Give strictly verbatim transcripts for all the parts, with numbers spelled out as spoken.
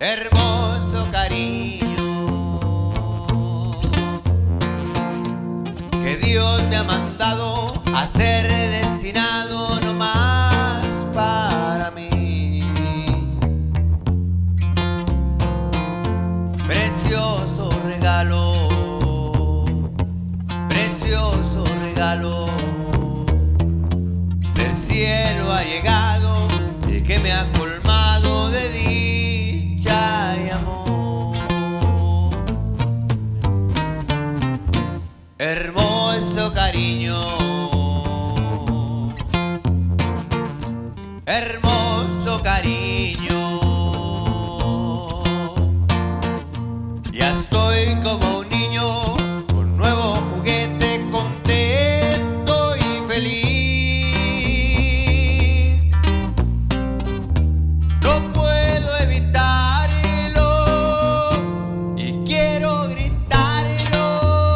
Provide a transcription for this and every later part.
hermoso cariño que Dios me ha mandado a ser destinado nomás para mí. Precioso regalo, precioso regalo del cielo ha llegado y que me ha colmado de dicha y amor. Hermoso cariño, hermoso cariño, ya estoy como un niño con nuevo juguete, contento y feliz. No puedo evitarlo y quiero gritarlo.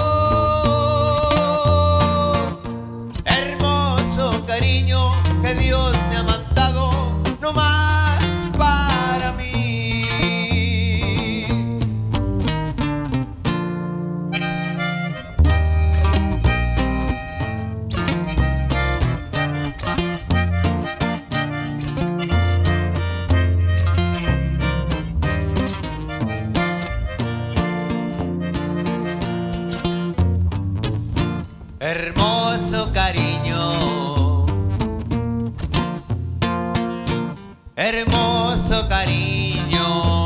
Hermoso cariño que Dios me ha mandado no más para mí. Hermoso cariño, hermoso cariño,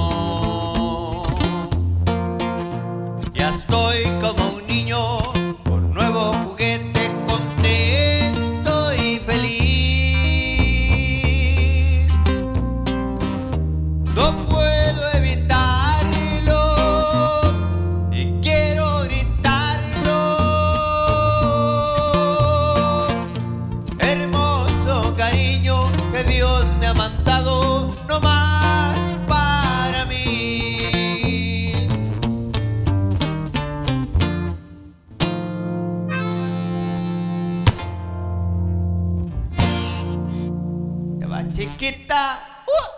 ya estoy como un niño con nuevo juguete, contento y feliz. No puedo evitarlo y quiero gritarlo. Hermoso cariño que Dios me ha mandado no más para mí. Ya va, chiquita. ¡Uh!